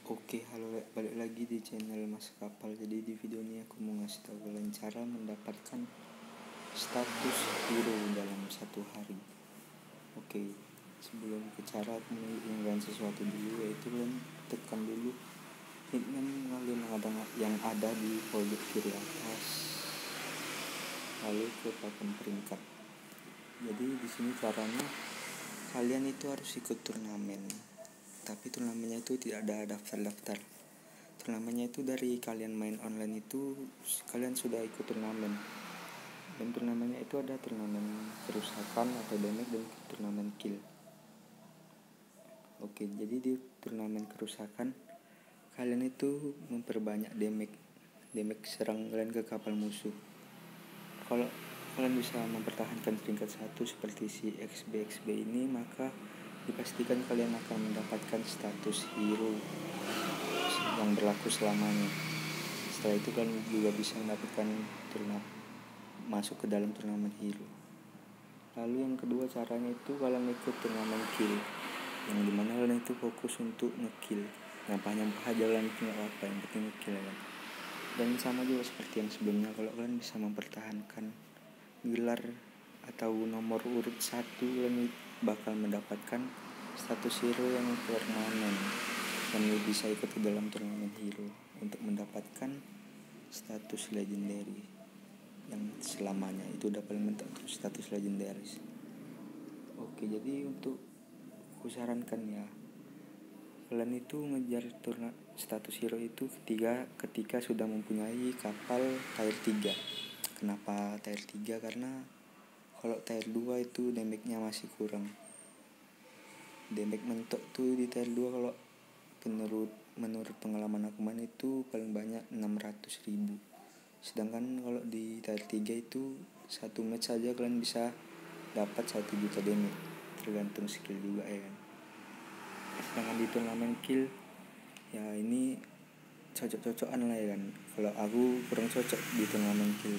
Oke, halo, balik lagi di channel Mas Kapal. Jadi di video ini aku mau ngasih tahu kalian cara mendapatkan status hero dalam satu hari. Oke, sebelum ke cara aku menginginkan sesuatu dulu, yaitu kalian tekan dulu hitman kalian yang ada di pojok kiri atas, lalu ke papan peringkat. Jadi di sini caranya kalian itu harus ikut turnamen, tapi turnamennya itu tidak ada daftar. Turnamennya itu dari kalian main online itu kalian sudah ikut turnamen, dan turnamennya itu ada turnamen kerusakan atau damage dan turnamen kill. Oke, jadi di turnamen kerusakan kalian itu memperbanyak damage serang kalian ke kapal musuh. Kalau kalian bisa mempertahankan peringkat 1 seperti si XB ini, maka dipastikan kalian akan mendapatkan status hero yang berlaku selamanya. Setelah itu kalian juga bisa mendapatkan masuk ke dalam turnamen hero. Lalu yang kedua caranya itu kalian ikut turnamen kill, yang dimana kalian itu fokus untuk ngekill. Nyampah aja kalian itu gak apa, yang penting ngekill kan. Dan sama juga seperti yang sebelumnya, kalau kalian bisa mempertahankan gelar atau nomor urut 1, kalian bakal mendapatkan status hero yang permanen, dan bisa ikut ke dalam turnamen hero untuk mendapatkan status legendary yang selamanya. Itu udah paling mentok status legendaris. Oke, jadi untuk aku sarankan ya, kalian itu ngejar status hero itu ketika sudah mempunyai kapal tier 3. Kenapa tier 3? Karena kalau tier 2 itu damage-nya masih kurang. Damage mentok tuh di tier 2 kalau menurut pengalaman aku main itu paling banyak 600.000. Sedangkan kalau di tier 3 itu satu match saja kalian bisa dapat 1 juta damage, tergantung skill juga ya kan. Sedangkan di turnamen kill ya ini cocok-cocokan lah ya kan. Kalau aku kurang cocok di turnamen kill,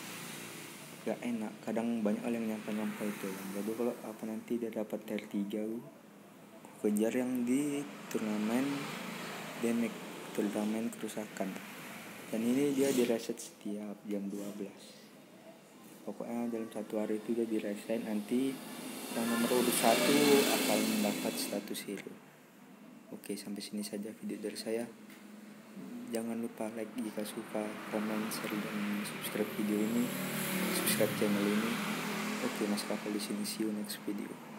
gak enak, kadang banyak yang nyampe itu kan. Jadi kalau apa nanti dia dapat tier 3, aku kejar yang di turnamen damage, turnamen kerusakan. Dan ini dia di reset setiap jam 12. Pokoknya dalam satu hari itu dia di reset. Nanti yang nomor urut 1 akan mendapat status hero. Oke, sampai sini saja video dari saya. Jangan lupa like jika suka, komen, share, dan subscribe video ini, subscribe channel ini. Oke, Mas Kapal di sini. See you next video.